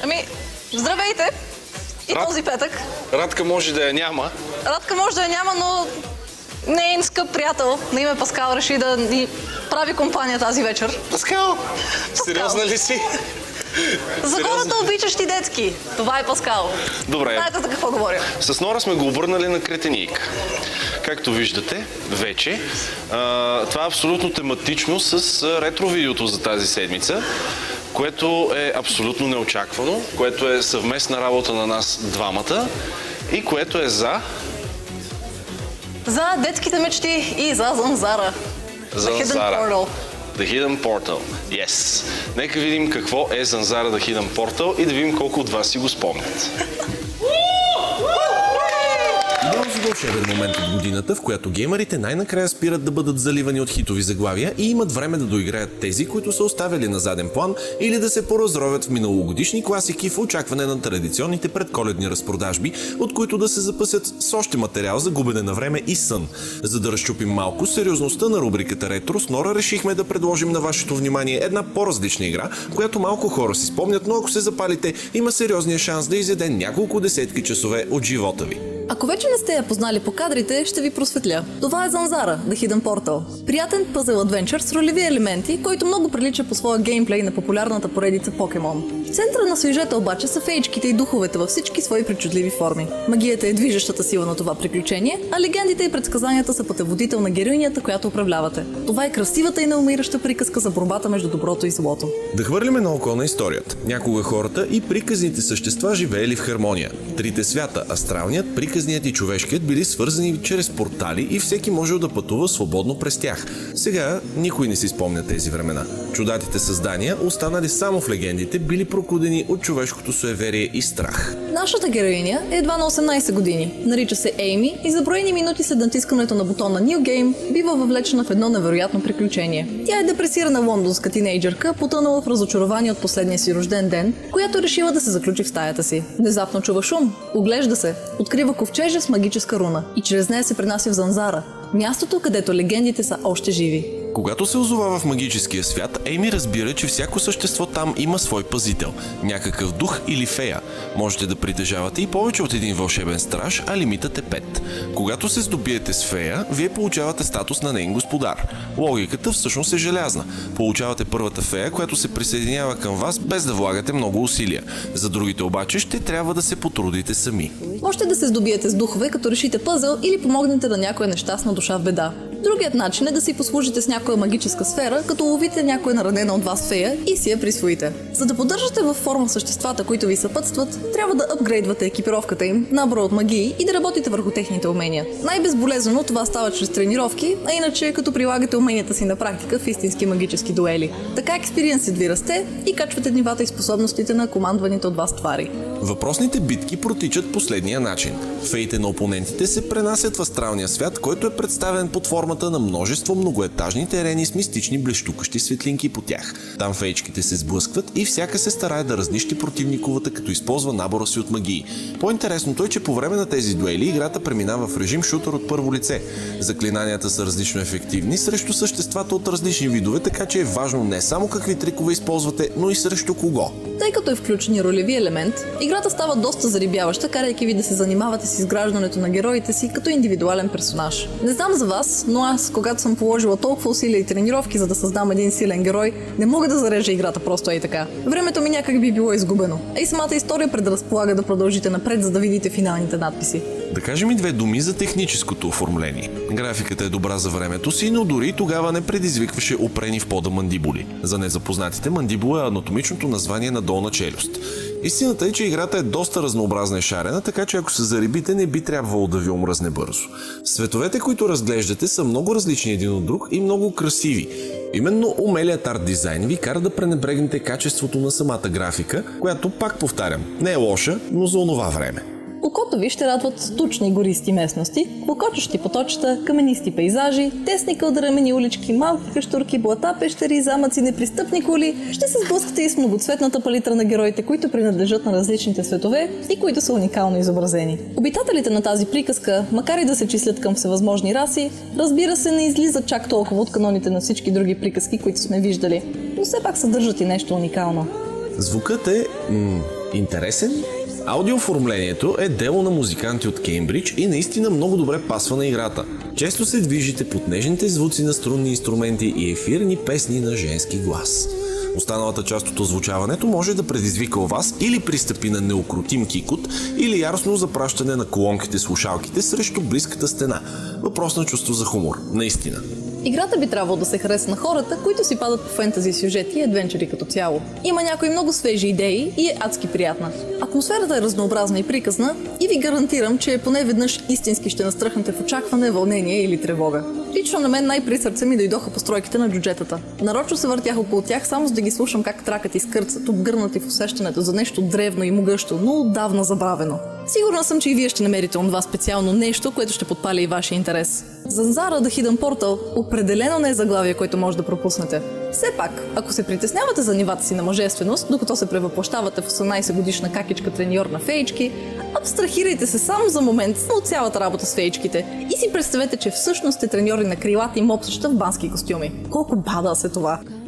Ами, здравейте! И този петък. Радка може да я няма. Радка може да я няма, но нейн скъп приятел на име Паскал реши да ни прави компания тази вечер. Паскал? Сериозна ли си? За хората обичащи детски. Това е Паскал. Добре. Знаете за какво говоря. С Нора сме го обърнали на кретенийка. Както виждате, вече, това е абсолютно тематично с ретро-видеото за тази седмица, което е абсолютно неочаквано, което е съвместна работа на нас двамата и което е за детските мечти и за Занзара. За The Hidden Portal. The Hidden Portal. Yes. Нека видим какво е Занзара The Hidden Portal и да видим колко от вас си го спомнят. Идеално за вълшебен момент от годината, в която геймерите най-накрая спират да бъдат заливани от хитови заглавия и имат време да доиграят тези, които са оставили на заден план, или да се поразровят в миналогодишни класики в очакване на традиционните предколедни разпродажби, от които да се запасят с още материал за губене на време и сън. За да разчупим малко сериозността на рубриката Ретро, с Нора решихме да предложим на вашето внимание една по-различна игра, която малко хора си спомнят, но ако се запалите, има сериозния шанс да изяде няколко десетки часове от живота ви. Ако вече не сте я познали по кадрите, ще ви просветля. Това е Занзара, The Hidden Portal. Приятен пъзел адвенчър с ролеви елементи, който много прилича по своя геймплей на популярната поредица Покемон. В центъра на сюжета обаче са феичките и духовете във всички свои причудливи форми. Магията е движещата сила на това приключение, а легендите и предсказанията са пътеводител на героинята, която управлявате. Това е красивата и неумираща приказка за борбата между доброто и злото. Да хвърлиме на око на историята. Някога хората и приказните същества живеели в хармония. Трите свята – астралният, приказният и човешкият били свързани чрез портали и всеки можел да пътува свободно през тях. Сега никой не си спомня тези времена. Чудатите създания, останали само в легендите, били прокудени от човешкото суеверие и страх. Нашата героиня е едва на 18 години. Нарича се Ейми и за броени минути след натискането на бутона New Game бива въвлечена в едно невероятно приключение. Тя е депресирана лондонска тинейджърка, потънала в разочарование от последния си рожден ден, която решила да се заключи в стаята си. Внезапно чува шум, оглежда се, открива ковчежа с магическа руна и чрез нея се пренася в Занзара, мястото, където легендите са още живи. Когато се озовава в магическия свят, Ейми разбира, че всяко същество там има свой пазител, някакъв дух или фея. Можете да притежавате и повече от един вълшебен страж, а лимитът е 5. Когато се здобиете с фея, вие получавате статус на нейн господар. Логиката всъщност е желязна. Получавате първата фея, която се присъединява към вас без да влагате много усилия. За другите обаче ще трябва да се потрудите сами. Можете да се здобиете с духове, като решите пъзъл или помогнете на някоя нещастна душа в беда. Другият начин е да си послужите с някоя магическа сфера, като ловите някоя наранена от вас фея и си я присвоите. За да поддържате във форма съществата, които ви съпътстват, трябва да апгрейдвате екипировката им, набора от магии и да работите върху техните умения. Най-безболезнено това става чрез тренировки, а иначе като прилагате уменията си на практика в истински магически дуели. Така експириенсът ви расте и качвате нивата и способностите на командваните от вас твари. Въпросните битки протичат последния начин. Феите на опонентите се пренасят в астралния свят, който е представен под формата на множество многоетажни терени с мистични блещукащи светлинки по тях. Там феичките се сблъскват и всяка се старае да разнищи противниковата, като използва набора си от магии. По-интересното е, че по време на тези дуели играта преминава в режим шутър от първо лице. Заклинанията са различно ефективни срещу съществата от различни видове, така че е важно не само какви трикове използвате, но и срещу кого. Тъй като е включен и ролеви елемент, играта става доста зарибяваща, карайки ви да се занимавате с изграждането на героите си като индивидуален персонаж. Не знам за вас, но аз, когато съм положила толкова усилия и тренировки, за да създам един силен герой, не мога да зарежа играта просто ей така. Времето ми някак би било изгубено. А и самата история предразполага да продължите напред, за да видите финалните надписи. Да кажем и две думи за техническото оформление. Графиката е добра за времето си, но дори тогава не предизвикваше опрени в пода мандибули. За незапознатите, мандибула е анатомичното название на долна челюст. Истината е, че играта е доста разнообразна и шарена, така че ако се зарибите, не би трябвало да ви омръзне бързо. Световете, които разглеждате, са много различни един от друг и много красиви. Именно умелият арт дизайн ви кара да пренебрегнете качеството на самата графика, която, пак повтарям, не е лоша, но за онова време. Окото ви ще радват стучни гористи местности, клокочещи поточета, каменисти пейзажи, тесни кълдрамени улички, малки къщурки, блата, пещери, замъци, непристъпни коли. Ще се сблъскате и с многоцветната палитра на героите, които принадлежат на различните светове и които са уникално изобразени. Обитателите на тази приказка, макар и да се числят към всевъзможни раси, разбира се, не излизат чак толкова от каноните на всички други приказки, които сме виждали, но все пак съдържат и нещо уникално. Звукът е Интересен? Аудиооформлението е дело на музиканти от Кеймбридж и наистина много добре пасва на играта. Често се движите под нежните звуци на струнни инструменти и ефирни песни на женски глас. Останалата част от озвучаването може да предизвика у вас или пристъпи на неукротим кикот, или яростно запращане на колонките слушалките срещу близката стена. Въпрос на чувство за хумор, наистина. Играта би трябвало да се хареса на хората, които си падат по фентази сюжети и адвенчери като цяло. Има някои много свежи идеи и е адски приятна. Атмосферата е разнообразна и приказна и ви гарантирам, че поне веднъж истински ще настръхнете в очакване, вълнение или тревога. Лично на мен най-при сърце ми дойдоха постройките на джуджетата. Нарочно се въртях около тях, само за да ги слушам как тракат и скърцат, обгърнати в усещането за нещо древно и могъщо, но отдавна забравено. Сигурна съм, че и вие ще намерите онова специално нещо, което ще подпали и вашия интерес. Занзара The Hidden Portal определено не е заглавие, което може да пропуснете. Все пак, ако се притеснявате за нивата си на мъжественост, докато се превъплъщавате в 18-годишна какичка треньор на феички, абстрахирайте се само за момент от цялата работа с феичките и си представете, че всъщност сте треньори на крилати мопсища в бански костюми. Колко бадас е това!